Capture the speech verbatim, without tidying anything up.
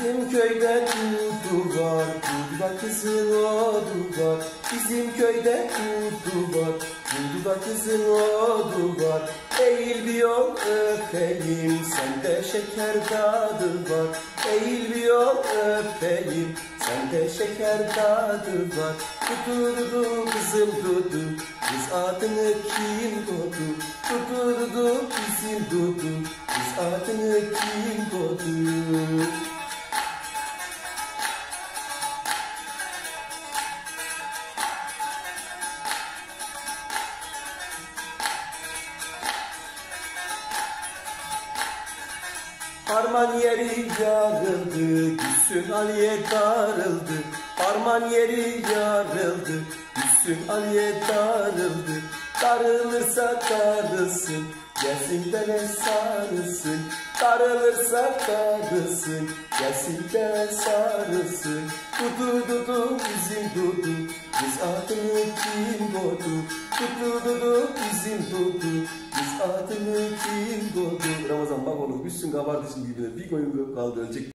Bizim köyde dudu var, dudu da kızın odu var. Bizim köyde dudu var, dudu da kızın odu var. Eğil bir yol öpeyim, sende şeker tadı var. Eğil bir yol öpeyim, sende şeker tadı var. Dudu dudu kızım dudu, kız adını kim koydu? Dudu dudu bizim dudu, kız adını kim koydu? Harman yeri yarıldı, Gülsün Ali'ye darıldı. Harman yeri yarıldı, Gülsün Ali'ye darıldı. Darılırsa darılsın, gelsin de sarılsın. Darılırsa darılsın, gelsin de sarılsın. Dudu dudu bizim dudu, biz adını kim koydu? Dudu dudu bizim dudu, biz adını kim koydu? Ramazan bak oğlum, Gülsün kabardı şimdi gibi. Bir koyun kaldı, ölecek.